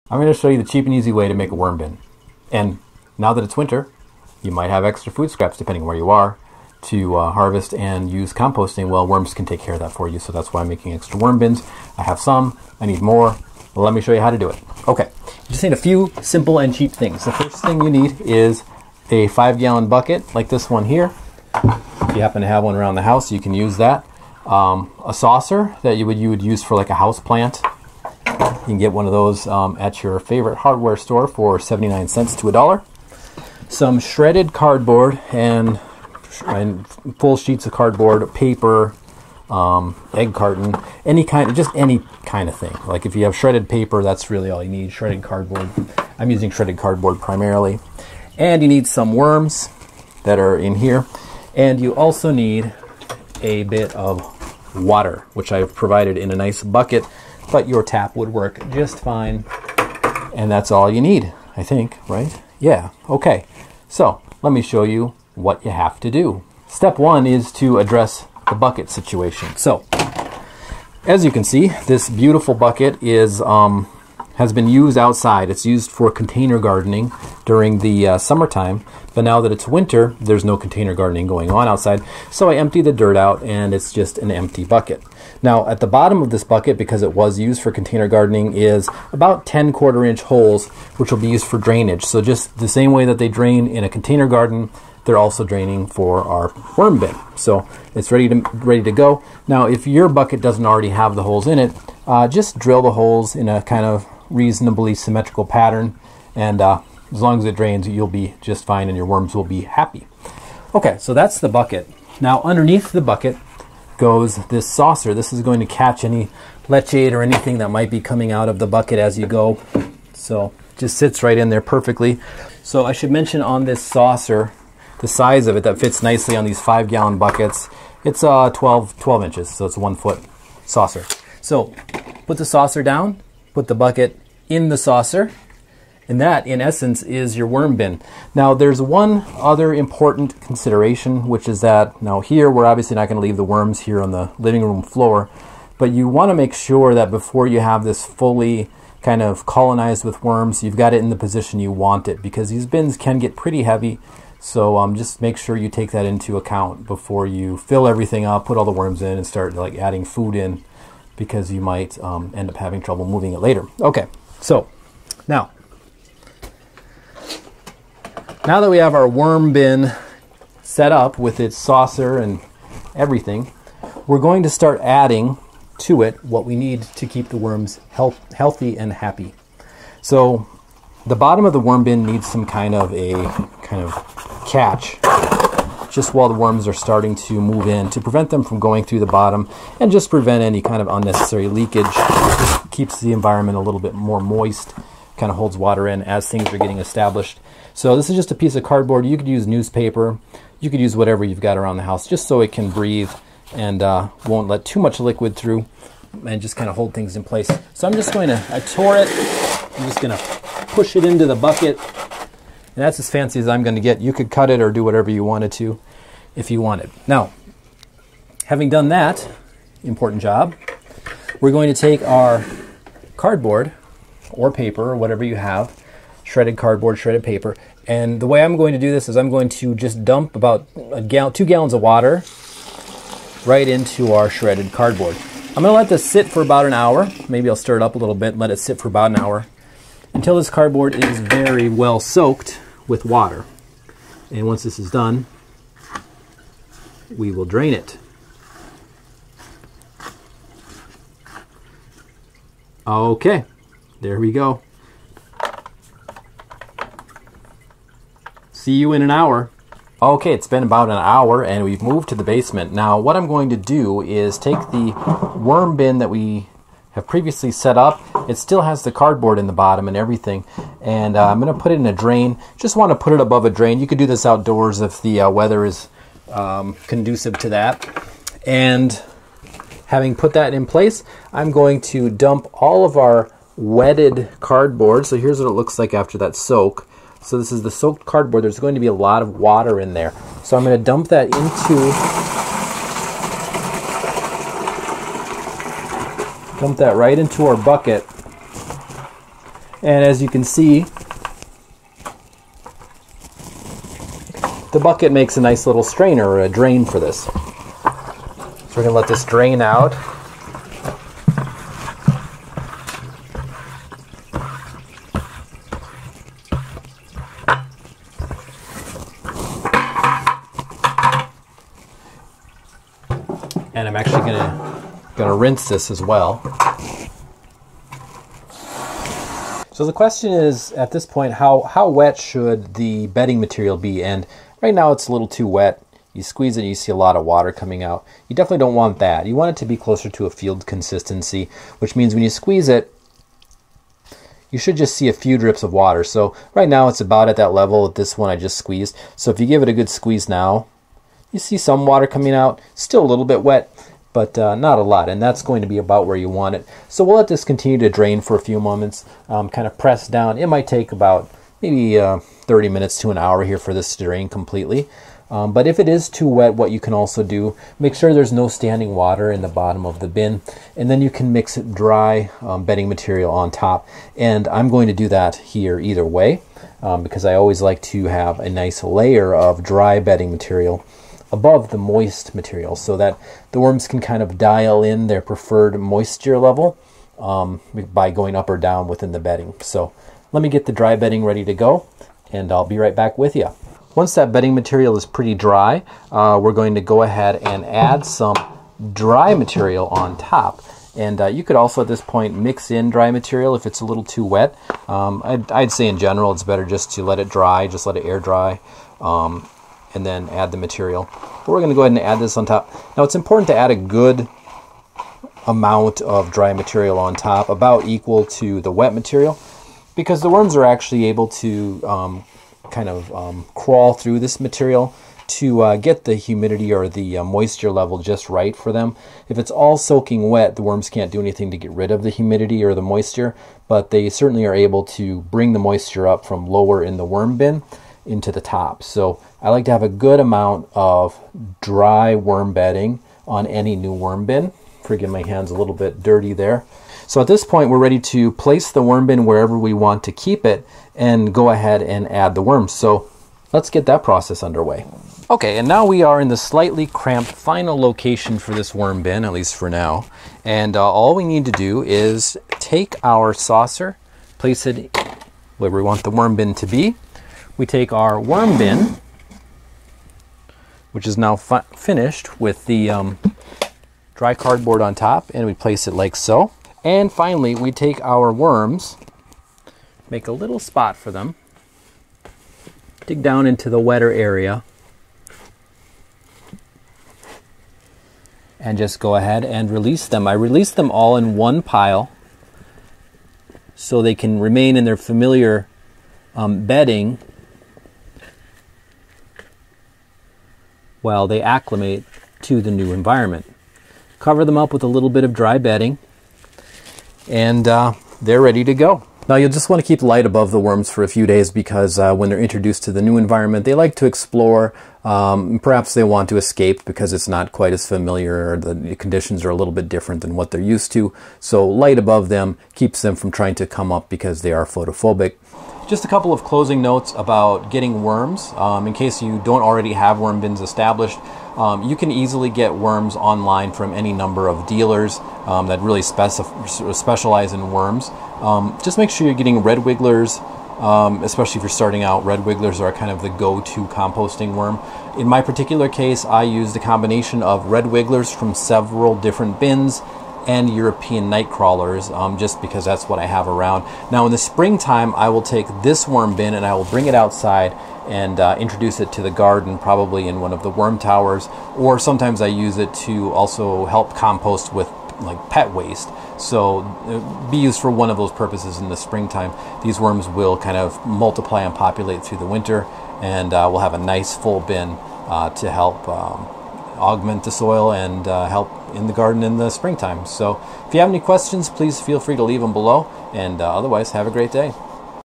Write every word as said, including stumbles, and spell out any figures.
I'm going to show you the cheap and easy way to make a worm bin. And now that it's winter, you might have extra food scraps, depending where you are, to uh, harvest and use composting. Well, worms can take care of that for you, so that's why I'm making extra worm bins. I have some, I need more. Well, let me show you how to do it. Okay, you just need a few simple and cheap things. The first thing you need is a five gallon bucket like this one here. If you happen to have one around the house, you can use that. Um, a saucer that you would, you would use for like a house plant. You can get one of those um, at your favorite hardware store for seventy-nine cents to a dollar. Some shredded cardboard and, and full sheets of cardboard, paper, um, egg carton, any kind, just any kind of thing. Like if you have shredded paper, that's really all you need. Shredded cardboard. I'm using shredded cardboard primarily. And you need some worms that are in here. And you also need a bit of water, which I've provided in a nice bucket, but your tap would work just fine. And that's all you need, I think, right? Yeah, okay. So let me show you what you have to do. Step one is to address the bucket situation. So as you can see, this beautiful bucket is um, has been used outside. It's used for container gardening during the uh, summertime, but now that it's winter, there's no container gardening going on outside. So I empty the dirt out and it's just an empty bucket. Now at the bottom of this bucket, because it was used for container gardening, is about ten quarter inch holes, which will be used for drainage. So just the same way that they drain in a container garden, they're also draining for our worm bin. So it's ready to ready to go. Now if your bucket doesn't already have the holes in it, uh, just drill the holes in a kind of reasonably symmetrical pattern, and uh, as long as it drains, you'll be just fine and your worms will be happy. Okay, so that's the bucket. Now underneath the bucket goes this saucer. This is going to catch any leachate or anything that might be coming out of the bucket as you go. So just sits right in there perfectly. So I should mention on this saucer, the size of it that fits nicely on these five gallon buckets, it's uh, twelve, twelve inches, so it's a one foot saucer. So put the saucer down, put the bucket in the saucer, and that in essence is your worm bin. Now there's one other important consideration, which is that now here we're obviously not going to leave the worms here on the living room floor, but you want to make sure that before you have this fully kind of colonized with worms, you've got it in the position you want it, because these bins can get pretty heavy. So um, just make sure you take that into account before you fill everything up, put all the worms in, and start like adding food in, because you might um, end up having trouble moving it later. Okay, so now, now that we have our worm bin set up with its saucer and everything, we're going to start adding to it what we need to keep the worms health, healthy and happy. So the bottom of the worm bin needs some kind of a kind of catch just while the worms are starting to move in, to prevent them from going through the bottom and just prevent any kind of unnecessary leakage. It keeps the environment a little bit more moist, kind of holds water in as things are getting established. So this is just a piece of cardboard. You could use newspaper, you could use whatever you've got around the house, just so it can breathe and uh, won't let too much liquid through and just kind of hold things in place. So I'm just going to, I tore it, I'm just going to push it into the bucket. And that's as fancy as I'm going to get. You could cut it or do whatever you wanted to if you wanted. Now, having done that important job, we're going to take our cardboard or paper or whatever you have, shredded cardboard, shredded paper, and the way I'm going to do this is I'm going to just dump about a gal two gallons of water right into our shredded cardboard. I'm going to let this sit for about an hour. Maybe I'll stir it up a little bit and let it sit for about an hour until this cardboard is very well soaked with water. And once this is done, we will drain it. Okay, there we go. See you in an hour. Okay, it's been about an hour and we've moved to the basement. Now what I'm going to do is take the worm bin that we have previously set up. It still has the cardboard in the bottom and everything, and uh, I'm going to put it in a drain. Just want to put it above a drain. You could do this outdoors if the uh, weather is um, conducive to that. And having put that in place, I'm going to dump all of our wetted cardboard. So here's what it looks like after that soak. So this is the soaked cardboard. There's going to be a lot of water in there. So I'm going to dump that into Dump that right into our bucket. And as you can see, the bucket makes a nice little strainer or a drain for this. So we're going to let this drain out. And I'm actually going to going to rinse this as well. So the question is, at this point, how, how wet should the bedding material be? And right now it's a little too wet. You squeeze it and you see a lot of water coming out. You definitely don't want that. You want it to be closer to a field consistency, which means when you squeeze it, you should just see a few drips of water. So right now it's about at that level with this one I just squeezed. So if you give it a good squeeze now, you see some water coming out. Still a little bit wet, but uh, not a lot, and that's going to be about where you want it. So we'll let this continue to drain for a few moments, um, kind of press down. It might take about maybe uh, thirty minutes to an hour here for this to drain completely. Um, but if it is too wet, what you can also do, make sure there's no standing water in the bottom of the bin, and then you can mix dry um, bedding material on top. And I'm going to do that here either way, um, because I always like to have a nice layer of dry bedding material above the moist material so that the worms can kind of dial in their preferred moisture level um, by going up or down within the bedding. So let me get the dry bedding ready to go, and I'll be right back with you. Once that bedding material is pretty dry, uh, we're going to go ahead and add some dry material on top. And uh, you could also at this point mix in dry material if it's a little too wet. Um, I'd, I'd say in general it's better just to let it dry, just let it air dry. Um, and then add the material. But we're going to go ahead and add this on top. Now it's important to add a good amount of dry material on top, about equal to the wet material, because the worms are actually able to um, kind of um, crawl through this material to uh, get the humidity or the uh, moisture level just right for them. If it's all soaking wet, the worms can't do anything to get rid of the humidity or the moisture, but they certainly are able to bring the moisture up from lower in the worm bin into the top. So I like to have a good amount of dry worm bedding on any new worm bin. Forgive my hands a little bit dirty there. So at this point we're ready to place the worm bin wherever we want to keep it and go ahead and add the worms. So let's get that process underway. Okay, and now we are in the slightly cramped final location for this worm bin, at least for now. And uh, all we need to do is take our saucer, place it where we want the worm bin to be. We take our worm bin, which is now fi finished with the um, dry cardboard on top, and we place it like so. And finally, we take our worms, make a little spot for them, dig down into the wetter area, and just go ahead and release them. I release them all in one pile so they can remain in their familiar um, bedding while they acclimate to the new environment. Cover them up with a little bit of dry bedding, and uh, they're ready to go. Now you'll just want to keep light above the worms for a few days because uh, when they're introduced to the new environment, they like to explore. Um, perhaps they want to escape because it's not quite as familiar, or the conditions are a little bit different than what they're used to. So light above them keeps them from trying to come up because they are photophobic. Just a couple of closing notes about getting worms. Um, in case you don't already have worm bins established, um, you can easily get worms online from any number of dealers um, that really specif specialize in worms. Um, just make sure you're getting red wigglers, um, especially if you're starting out. Red wigglers are kind of the go-to composting worm. In my particular case, I used a combination of red wigglers from several different bins and European night crawlers, um, just because that's what I have around. Now in the springtime, I will take this worm bin and I will bring it outside and uh, introduce it to the garden, probably in one of the worm towers, or sometimes I use it to also help compost with like pet waste. So uh, be used for one of those purposes in the springtime. These worms will kind of multiply and populate through the winter, and uh, we'll have a nice full bin uh, to help um, augment the soil and uh, help in the garden in the springtime. So if you have any questions, please feel free to leave them below, and uh, otherwise have a great day.